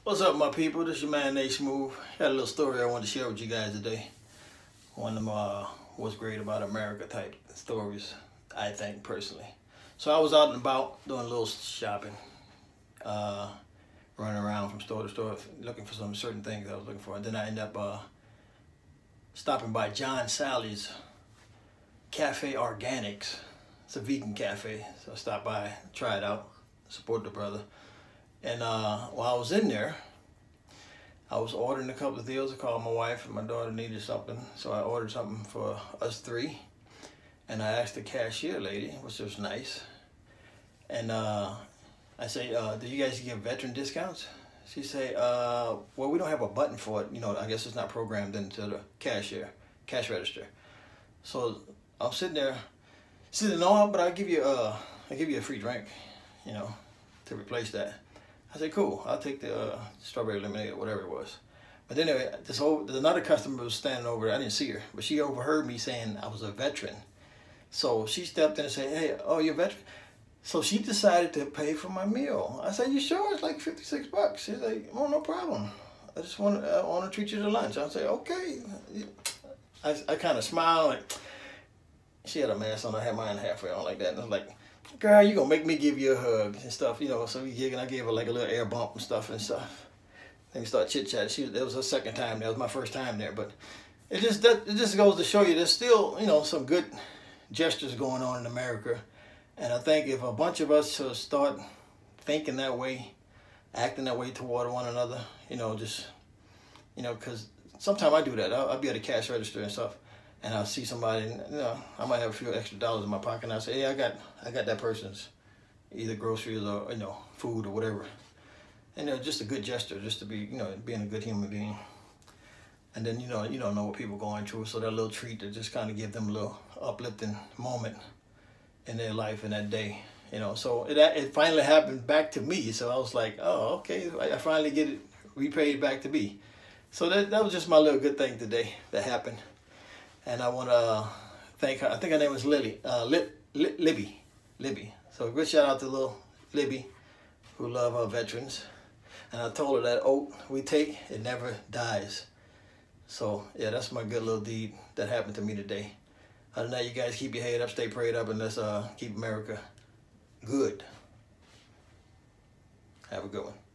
What's up, my people? This is your man Nate Smoove. Got a little story I want to share with you guys today. One of them what's great about America type stories, I think, personally. So I was out and about doing a little shopping, running around from store to store looking for some certain things I was looking for. And then I ended up stopping by John Sally's Cafe Organics. It's a vegan cafe, so I stopped by, try it out, support the brother. And while I was in there, I was ordering a couple of deals. I called my wife and my daughter needed something. So I ordered something for us three. And I asked the cashier lady, which was nice. And I say, do you guys give veteran discounts? She say, well, we don't have a button for it. You know, I guess it's not programmed into the cash register. So I'm sitting there. She said, no, but I'll give you a free drink, you know, to replace that. I said, cool, I'll take the strawberry lemonade or whatever it was. But then there's another customer was standing over there. I didn't see her, but she overheard me saying I was a veteran. So she stepped in and said, hey, oh, you're a veteran? So she decided to pay for my meal. I said, you sure? It's like 56 bucks. She's like, oh, no problem. I just want to treat you to lunch. I said, okay. I kind of smiled, like, she had a mask on. I had mine halfway on like that. And I was like, girl, you gonna make me give you a hug and stuff, you know. So I gave her like a little air bump and stuff. Then we started chit chatting. That was her second time. That was my first time there. But it just goes to show you there's still, you know, some good gestures going on in America. And I think if a bunch of us should start thinking that way, acting that way toward one another, you know, just, you know, because sometimes I do that. I'll be at a cash register and stuff. And I'll see somebody, you know, I might have a few extra dollars in my pocket, and I'll say, hey, I got that person's either groceries or, you know, food or whatever. And just a good gesture, just to be, you know, being a good human being. And then, you don't know what people are going through, so that little treat to just kind of give them a little uplifting moment in their life in that day, you know. So it finally happened back to me, so I was like, oh, okay, I finally get it repaid back to me. So that was just my little good thing today that happened. And I want to thank her. I think her name was Libby. So good shout out to little Libby, who love our veterans. And I told her that oath we take, it never dies. So yeah, that's my good little deed that happened to me today. Other than that, you guys keep your head up, stay prayed up, and let's keep America good. Have a good one.